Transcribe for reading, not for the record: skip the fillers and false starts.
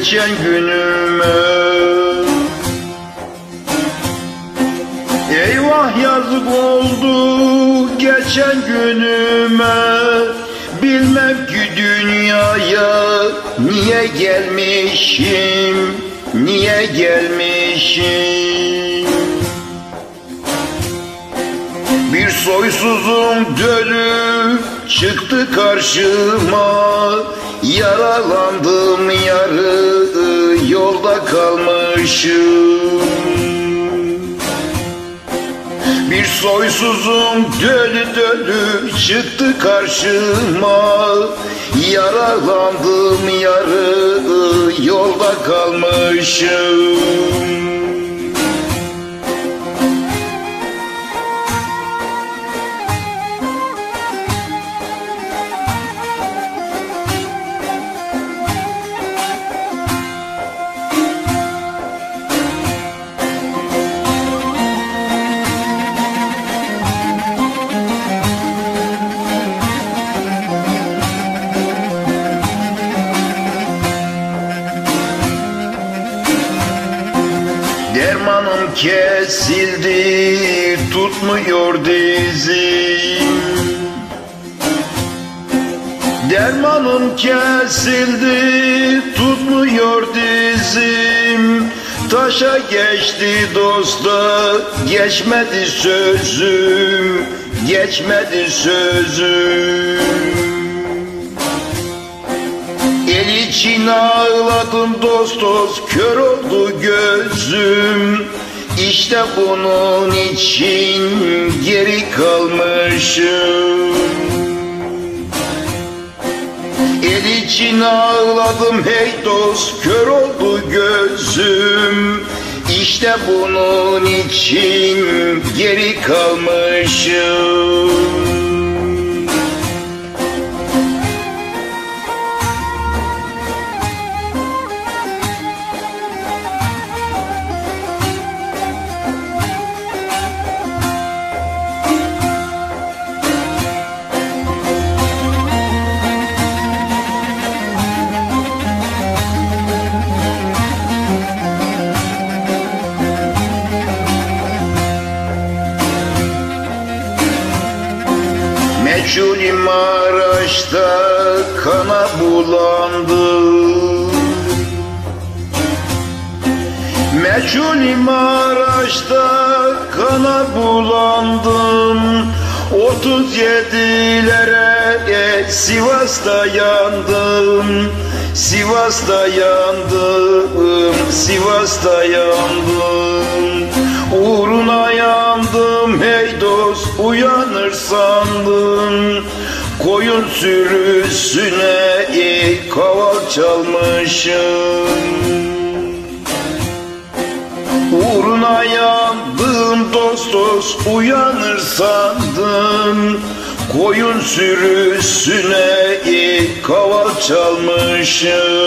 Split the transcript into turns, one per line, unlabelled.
geçen günüme. Eyvah yazık oldu geçen günüme. Bilmem ki dünyaya niye gelmişim, niye gelmişim. Bir soysuzum dölü çıktı karşıma. Yaralandım yarı yolda kalmışım. Bir soysuzum dölü çıktı karşıma. Yaralandım yarı yolda kalmışım. Dermanım kesildi, tutmuyor dizim. Dermanım kesildi, tutmuyor dizim. Taşa geçti dosta, geçmedi sözüm, geçmedi sözüm. El için ağladım dost dost, kör oldu gözüm. İşte bunun için geri kalmışım. El için ağladım hey dost, kör oldu gözüm. İşte bunun için geri kalmışım. Meçhul Maraş'ta kana bulandım. Meçhul Maraş'ta kana bulandım. 37'lere Sivas'ta yandım. Sivas'ta yandım, Sivas'ta yandım. Uğruna yandım hey dost, uyanır sandım. Koyun sürüsüne kaval çalmışım. Uğruna yandım dost dost, uyanır sandım. Koyun sürüsüne kaval çalmışım.